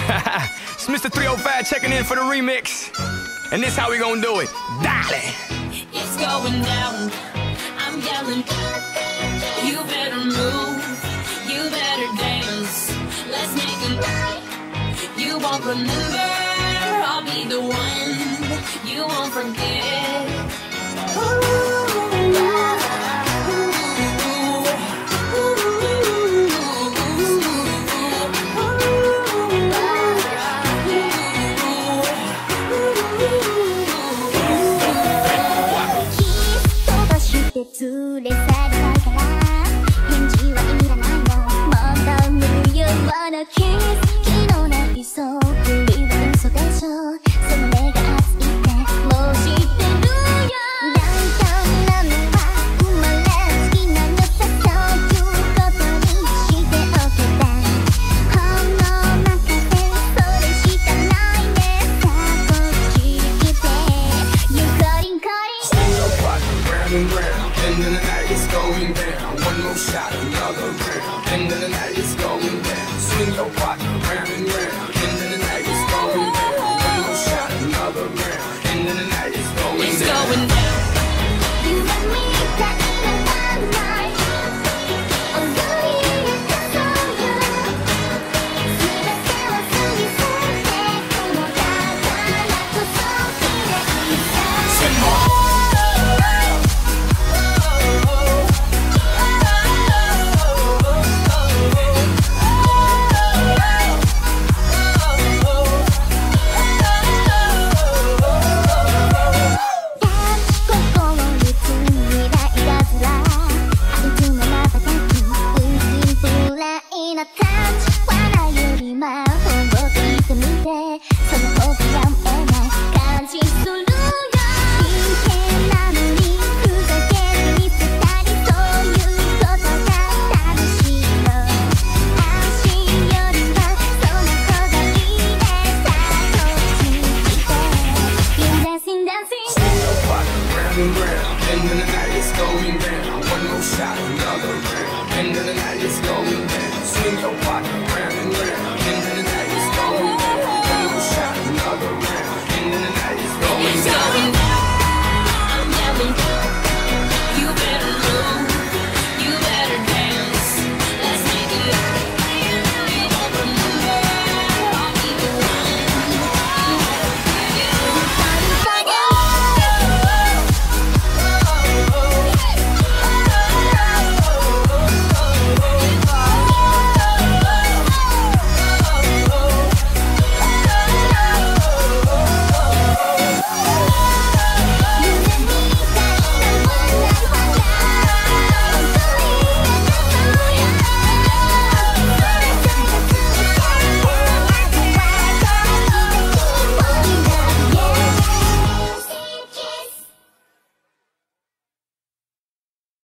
It's Mr. 305 checking in for the remix. And this how we gonna do it. Dale! It's going down. I'm yelling. You better move. You better dance. Let's make a night. You won't remember. I'll be the one. You won't forget. 連れ去りたいから返事はいらないのまた無用なキス気のないそっくりは嘘でしょその目が熱いってもう知ってるよ大胆なのは生まれつきなのさそういうことにしておけば本の中でそれしかないねさあこっち来てゆっくりこり End of the night is going down. One more shot, another round. End of the night is going down. Swing your partner round and round. End of the night is going down. One more shot, another round. End of the night is going down. It's going down. You and me got in one night. Oh, really? That's all you. 全てを過ぎ去ってこのだからこそ綺麗にさ。 End of the night is going down. One more shot, another round. End of the night is going down. Swing your partner round and round.